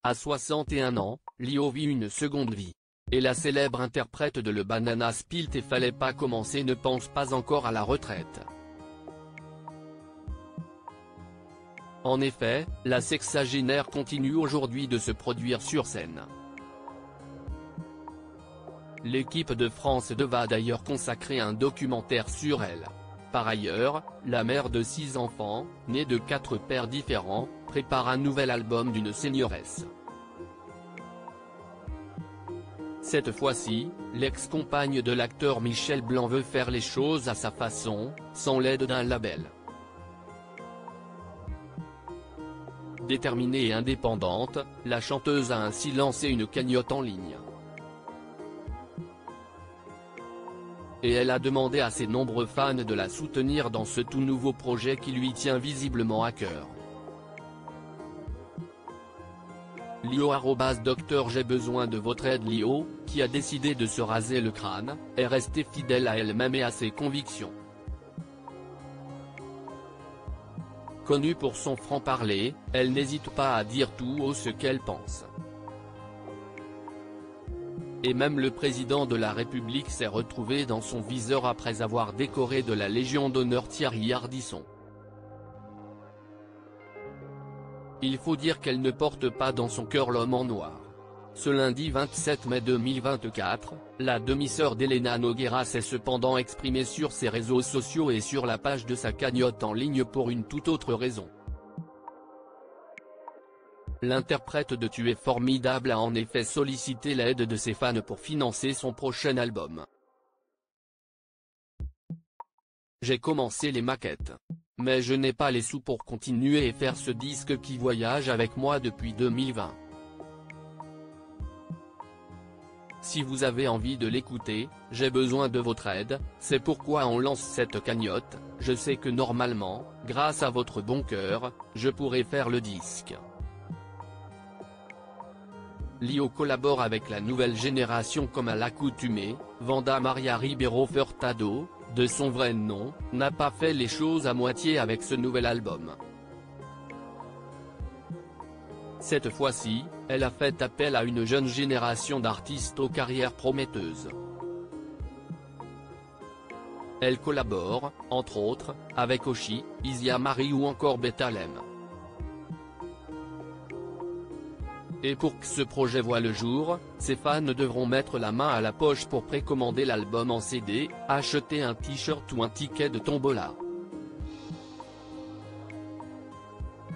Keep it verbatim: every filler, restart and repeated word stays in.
À soixante et un ans, Lio vit une seconde vie. Et la célèbre interprète de Le Banana Split et Fallait pas commencer ne pense pas encore à la retraite. En effet, la sexagénaire continue aujourd'hui de se produire sur scène. L'équipe de France deux va d'ailleurs consacrer un documentaire sur elle. Par ailleurs, la mère de six enfants, née de quatre pères différents, prépare un nouvel album d'une seigneuresse. Cette fois-ci, l'ex-compagne de l'acteur Michel Blanc veut faire les choses à sa façon, sans l'aide d'un label. Déterminée et indépendante, la chanteuse a ainsi lancé une cagnotte en ligne. Et elle a demandé à ses nombreux fans de la soutenir dans ce tout nouveau projet qui lui tient visiblement à cœur. Lio arobase docteur j'ai besoin de votre aide. Lio, qui a décidé de se raser le crâne, est restée fidèle à elle-même et à ses convictions. Connue pour son franc-parler, elle n'hésite pas à dire tout haut ce qu'elle pense. Et même le président de la République s'est retrouvé dans son viseur après avoir décoré de la Légion d'honneur Thierry Ardisson. Il faut dire qu'elle ne porte pas dans son cœur l'homme en noir. Ce lundi vingt-sept mai deux mille vingt-quatre, la demi-sœur d'Elena Noguera s'est cependant exprimée sur ses réseaux sociaux et sur la page de sa cagnotte en ligne pour une toute autre raison. L'interprète de Tu es formidable a en effet sollicité l'aide de ses fans pour financer son prochain album. J'ai commencé les maquettes. Mais je n'ai pas les sous pour continuer et faire ce disque qui voyage avec moi depuis deux mille vingt. Si vous avez envie de l'écouter, j'ai besoin de votre aide, c'est pourquoi on lance cette cagnotte. Je sais que normalement, grâce à votre bon cœur, je pourrais faire le disque. Lio collabore avec la nouvelle génération comme à l'accoutumée. Wanda Maria Ribeiro Furtado, de son vrai nom, n'a pas fait les choses à moitié avec ce nouvel album. Cette fois-ci, elle a fait appel à une jeune génération d'artistes aux carrières prometteuses. Elle collabore, entre autres, avec Oshi, Isia Marie ou encore Betalem. Et pour que ce projet voie le jour, ses fans devront mettre la main à la poche pour précommander l'album en C D, acheter un t-shirt ou un ticket de tombola. Qu'en pensez-vous ?